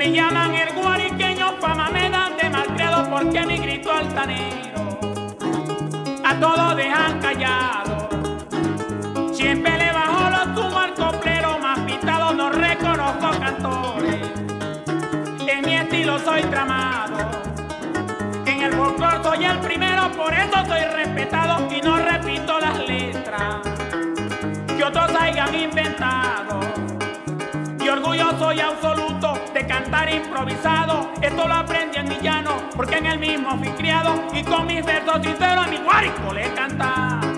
Me llaman el guariqueño, fama me dan de malcriado porque mi grito altanero a todos dejan callado. Siempre le bajo los humos al coplero, más pintado no reconozco cantores. En mi estilo soy tramado, en el folclore soy el primero, por eso soy respetado y no repito las letras que otros hayan inventado. Y orgulloso y absoluto de cantar improvisado, esto lo aprendí en mi llano, porque en el mismo fui criado y con mis versos sinceros a mi guarico le he cantado.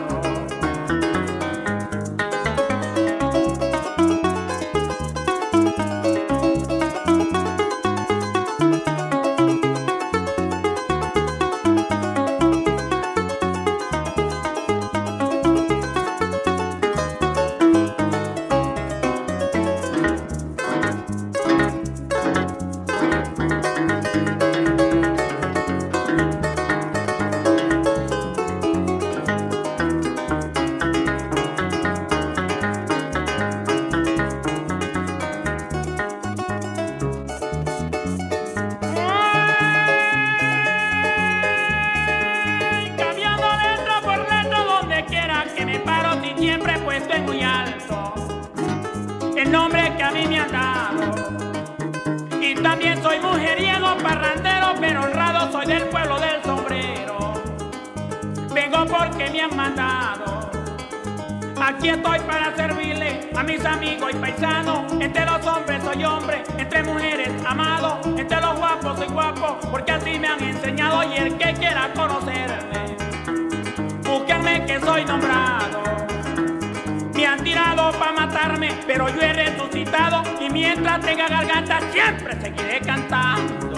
Siempre he puesto en muy alto el nombre que a mí me han dado. Y también soy mujeriego, parrandero, pero honrado soy del pueblo del sombrero. Vengo porque me han mandado. Aquí estoy para servirle a mis amigos y paisanos. Entre los hombres soy hombre, entre mujeres amado, entre los guapos soy guapo, porque así me han enseñado. Y el que quiera conocerme, búsquenme que soy nombrado. Me han tirado para matarme, pero yo he resucitado y mientras tenga garganta siempre seguiré cantando.